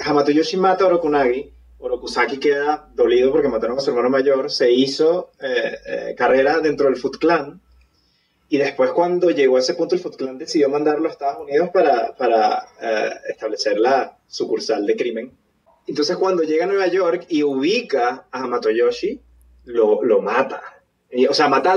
Hamato-Yoshi mata a Orokunagi, Orokusaki queda dolido porque mataron a su hermano mayor, se hizo carrera dentro del Foot Clan, y después cuando llegó a ese punto el Foot Clan decidió mandarlo a Estados Unidos para establecer la sucursal de crimen. Entonces cuando llega a Nueva York y ubica a Hamato-Yoshi, lo mata. O sea, mata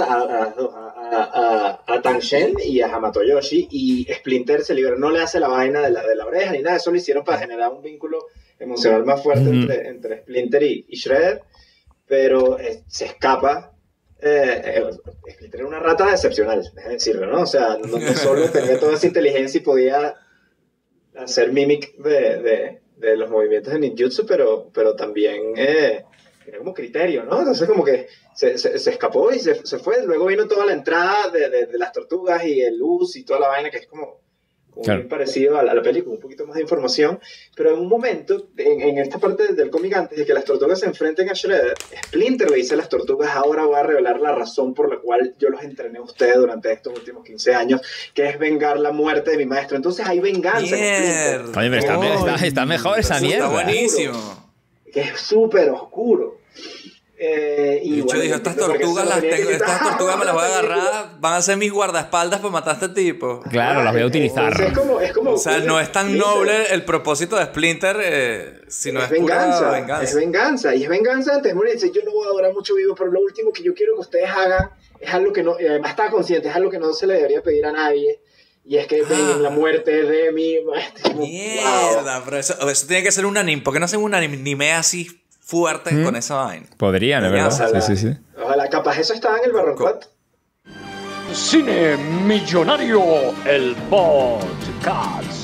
a Tanshen y a Hamato-Yoshi, y Splinter se libera. No le hace la vaina de la oreja ni nada, eso lo hicieron para generar un vínculo emocional más fuerte entre Splinter y Shredder, pero se escapa. Splinter era una rata excepcional, déjame decirlo, ¿no? O sea, no solo tenía toda esa inteligencia y podía hacer mimic de los movimientos de ninjutsu, pero también tenía como criterio, ¿no? Entonces como que se escapó y se fue. Luego vino toda la entrada de las tortugas y el luz y toda la vaina, que es como claro, bien parecido a la película, un poquito más de información. Pero en un momento, en esta parte del cómic, antes de que las tortugas se enfrenten a Shredder, Splinter le dice a las tortugas: ahora voy a revelar la razón por la cual yo los entrené a ustedes durante estos últimos 15 años, que es vengar la muerte de mi maestro. Entonces hay venganza en Splinter. Oye, pero está mejor esa mierda. Está buenísimo. Que es súper oscuro. Y de hecho, dijo, estas tortugas me las voy a agarrar, van a ser mis guardaespaldas para matar a este tipo. Claro, las voy a utilizar. Es como, o sea, no es tan noble el propósito de Splinter, sino es venganza. Es venganza. Y es venganza antes de morir. Dice: yo no voy a durar mucho vivo, pero lo último que yo quiero que ustedes hagan es algo que no, además está consciente, es algo que no se le debería pedir a nadie. Y es que vengan la muerte de mi maestro. Mierda, wow. Pero eso tiene que ser un anime. ¿Por qué no hacen un anime así fuerte con esa vaina? Podrían, es verdad. Ojalá, sí. Ojalá, capaz eso estaba en el Barranquat. Cine Millonario, el podcast.